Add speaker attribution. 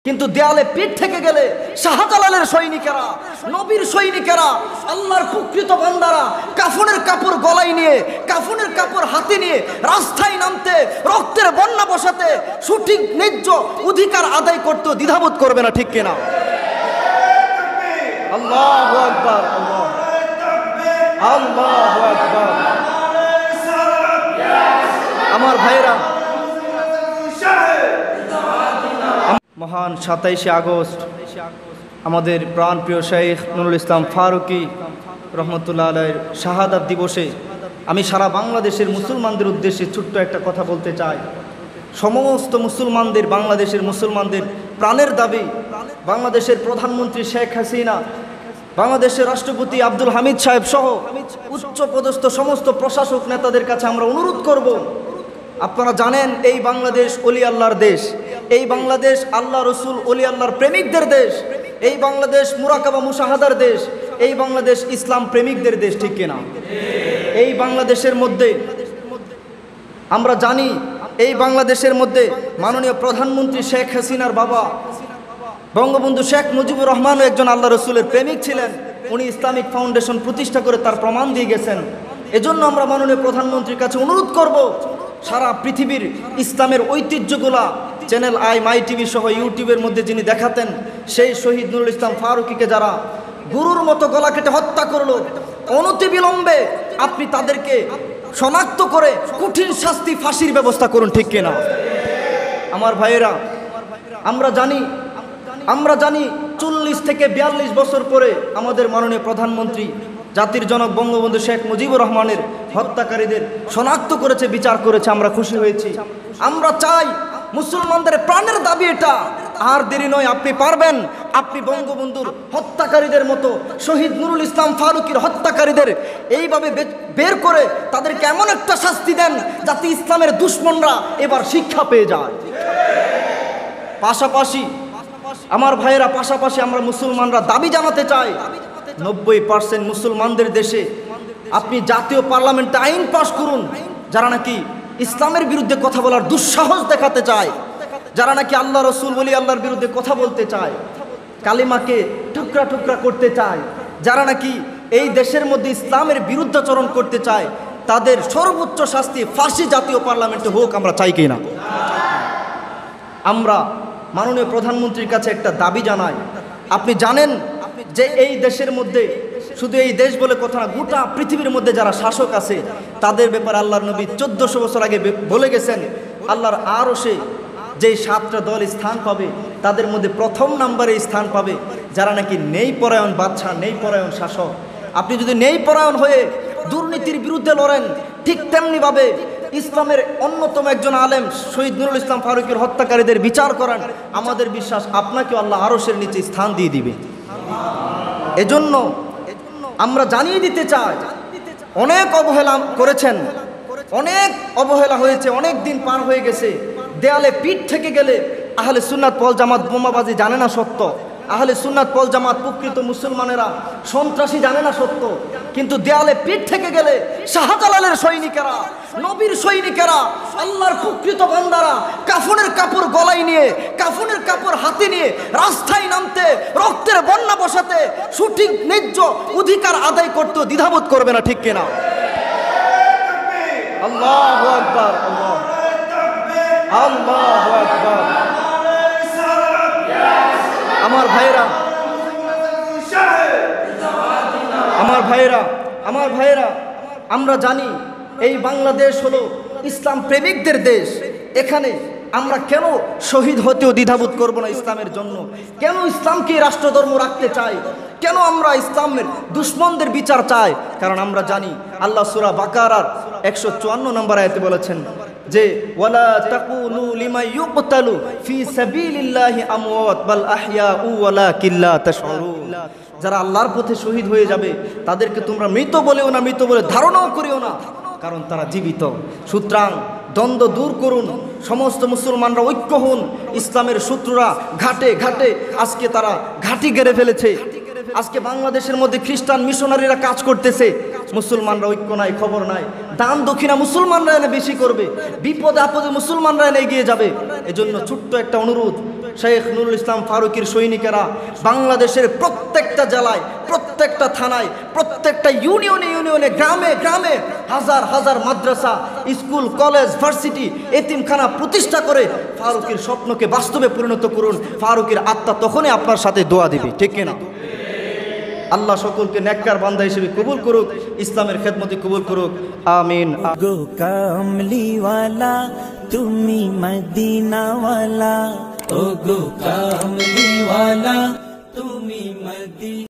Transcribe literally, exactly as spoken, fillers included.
Speaker 1: কিন্তু দেয়ালে পিঠ থেকে গেলে শাহজালালের সৈনিকেরা, নবীর সৈনিকেরা, আল্লাহর প্রকৃত বান্দারা কাফনের কাপড় গলায় নিয়ে, কাফনের কাপড় হাতে নিয়ে রাস্তায় নামতে, রক্তের বন্যা বসাতে, সঠিক ন্যায্য অধিকার আদায় করতে দ্বিধাবোধ করবে না, ঠিক কিনা? আল্লাহু আকবার, আল্লাহু আকবার। আমার ভাইরা, মহান সাতাইশে আগস্ট আমাদের প্রাণপ্রিয় শেখ নুরুল ইসলাম ফারুকী রহমতুল্লাহ আলাইহির শাহাদাত দিবসে আমি সারা বাংলাদেশের মুসলমানদের উদ্দেশ্যে ছোট্ট একটা কথা বলতে চাই। সমস্ত মুসলমানদের, বাংলাদেশের মুসলমানদের প্রাণের দাবি বাংলাদেশের প্রধানমন্ত্রী শেখ হাসিনা, বাংলাদেশের রাষ্ট্রপতি আব্দুল হামিদ সাহেব সহ উচ্চ পদস্থ সমস্ত প্রশাসক নেতাদের কাছে আমরা অনুরোধ করব, আপনারা জানেন এই বাংলাদেশ ওলি আল্লাহর দেশ, এই বাংলাদেশ আল্লাহ রসুল ওলি আল্লাহর প্রেমিকদের দেশ, এই বাংলাদেশ মুরাকাবা মুশাহাদার দেশ, এই বাংলাদেশ ইসলাম প্রেমিকদের দেশ, ঠিক কিনা? এই বাংলাদেশের মধ্যে আমরা জানি, এই বাংলাদেশের মধ্যে মাননীয় প্রধানমন্ত্রী শেখ হাসিনার বাবা বঙ্গবন্ধু শেখ মুজিবুর রহমানও একজন আল্লাহ রসুলের প্রেমিক ছিলেন। উনি ইসলামিক ফাউন্ডেশন প্রতিষ্ঠা করে তার প্রমাণ দিয়ে গেছেন। এজন্য আমরা মাননীয় প্রধানমন্ত্রীর কাছে অনুরোধ করব, সারা পৃথিবীর ইসলামের ঐতিহ্যগুলা চ্যানেল আই, মাই টিভি সহ ইউটিউবের মধ্যে যিনি দেখাতেন, সেই শহীদ নুরুল ইসলাম ফারুকীকে যারা গুরুর মতো গলা কেটে হত্যা করলো, অনতিবিলম্বে আপনি তাদেরকে শনাক্ত করে কঠিন শাস্তি, ফাঁসির ব্যবস্থা করুন, ঠিক কিনা? আমার ভাইয়েরা, আমরা জানি আমরা জানি চল্লিশ থেকে বিয়াল্লিশ বছর পরে আমাদের মাননীয় প্রধানমন্ত্রী জাতির জনক বঙ্গবন্ধু শেখ মুজিবুর রহমানের হত্যাকারীদের শনাক্ত করেছে, বিচার করেছে, আমরা খুশি হয়েছি। আমরা চাই, মুসলমানদের প্রাণের দাবি এটা, আর দেরি নয়, আপনি পারবেন, আপনি বঙ্গবন্ধুর হত্যাকারীদের মতো শহীদ নুরুল ইসলাম ফারুকীর হত্যাকারীদের এইভাবে বের করে তাদেরকে এমন একটা শাস্তি দেন যাতে ইসলামের দুশ্মনরা এবার শিক্ষা পেয়ে যায়। পাশাপাশি আমার ভাইয়েরা, পাশাপাশি আমরা মুসলমানরা দাবি জানাতে চাই, নব্বই পার্সেন্ট মুসলমানদের দেশে আপনি জাতীয় পার্লামেন্টে আইন পাশ করুন, যারা নাকি ইসলামের বিরুদ্ধে কথা বলার দুঃসাহস দেখাতে চায়, যারা নাকি আল্লাহ রসুল বলি আল্লাহর বিরুদ্ধে কথা বলতে চায়, কালিমাকে টুকরা টুকরা করতে চায়, যারা নাকি এই দেশের মধ্যে ইসলামের বিরুদ্ধাচরণ করতে চায়, তাদের সর্বোচ্চ শাস্তি ফাঁসি জাতীয় পার্লামেন্টে হোক, আমরা চাই কি না? আমরা মাননীয় প্রধানমন্ত্রীর কাছে একটা দাবি জানাই। আপনি জানেন যে এই দেশের মধ্যে, শুধু এই দেশ বলে কথা না, গোটা পৃথিবীর মধ্যে যারা শাসক আছে তাদের ব্যাপারে আল্লাহর নবী চোদ্দশো বছর আগে বলে গেছেন, আল্লাহর আরশে যেই সাতটা দল স্থান পাবে তাদের মধ্যে প্রথম নম্বরে স্থান পাবে যারা নাকি নেই পরায়ণ বাদশা, নেই পরায়ণ শাসক। আপনি যদি নেই পরায়ণ হয়ে দুর্নীতির বিরুদ্ধে লড়েন, ঠিক তেমনিভাবে ইসলামের অন্যতম একজন আলেম শহীদ নুরুল ইসলাম ফারুকীর হত্যাকারীদের বিচার করেন, আমাদের বিশ্বাস আপনাকে আল্লাহ আরশের নিচে স্থান দিয়ে দিবে। এজন্য আমরা জানিয়ে দিতে চাই, অনেক অবহেলা করেছেন, অনেক অবহেলা হয়েছে, অনেক দিন পার হয়ে গেছে। দেয়ালে পিঠ থেকে গেলে আহলে সুন্নাত ওয়াল জামাত বোমাবাজি জানে না সত্য, আহলে সুন্নাত ওয়াল জামাত প্রকৃত মুসলমানেরা সন্ত্রাসী জানে না সত্য, কিন্তু দেয়ালে পিঠ থেকে গেলে শাহজালালের সৈনিকেরা, নবীর সৈনিকেরা, আল্লাহর প্রকৃত বান্দারা কাফনের কাপড় গলায় নিয়ে, কাফনের কাপড় হাতে নিয়ে রাস্তায় নামতে, রক্তের বন্যা বসাতে, সঠিক ন্যায্য অধিকার আদায় করতে দ্বিধাবোধ করবে না, ঠিক কিনা? আল্লাহু আকবার, আল্লাহু আকবার। আমার ভাইয়েরা, আমার ভাইয়েরা, আমার ভাইয়েরা, আমরা জানি এই বাংলাদেশ হলো ইসলাম প্রেমিকদের দেশ। এখানে আমরা কেন শহীদ হতেও দ্বিধাবোধ করব না ইসলামের জন্য? কেন ইসলামকে রাষ্ট্রধর্ম রাখতে চাই? কেন আমরা ইসলামের দুশ্মনদের বিচার চাই? কারণ আমরা জানি আল্লাহ সূরা বাকারার একশো চুয়ান্ন নম্বর আয়াতে বলেছেন যে ওয়ালা তাকুলু লিমা ইউকতালু ফি সাবিলিল্লাহি আমওয়াত বাল আহইয়াউ ওয়ালাকিন লা তাশউরুন। যারা আল্লাহর পথে শহীদ হয়ে যাবে তাদেরকে তোমরা মৃত বলেও না, মৃত বলে ধারণাও করিও না, কারণ তারা জীবিত। সুতরাং দ্বন্দ্ব দূর করুন, সমস্ত মুসলমানরা ঐক্য হন। ইসলামের শত্রুরা ঘাটে ঘাটে আজকে তারা ঘাঁটি গেড়ে ফেলেছে। আজকে বাংলাদেশের মধ্যে খ্রিস্টান মিশনারিরা কাজ করতেছে, মুসলমানরা ঐক্য নাই, খবর নাই। দান দক্ষিণা মুসলমানরা এনে বেশি করবে, বিপদে আপদে মুসলমানরা এনে এগিয়ে যাবে। এজন্য ছোট্ট একটা অনুরোধ, শেখ নুরুল ইসলাম ফারুকীর সৈনিকেরা বাংলাদেশের প্রত্যেকটা জেলায়, প্রত্যেকটা থানায়, প্রত্যেকটা ইউনিয়নে ইউনিয়নে, গ্রামে গ্রামে হাজার হাজার মাদ্রাসা, স্কুল, কলেজ, ভার্সিটি, এতিমখানা প্রতিষ্ঠা করে ফারুকীর স্বপ্নকে বাস্তবে পরিণত করুন। ফারুকীর আত্মা তখনই আপনার সাথে দোয়া দিবে, ঠিক কিনা? আল্লাহ সকলকে নেককার বান্দা হিসেবে কবুল করুক, ইসলামের খেদমতে কবুল করুক, আমিন।
Speaker 2: গো কামলিওয়ালা তুমি মদিনাওয়ালা, ও গো কামলিওয়ালা তুমি মদিনা।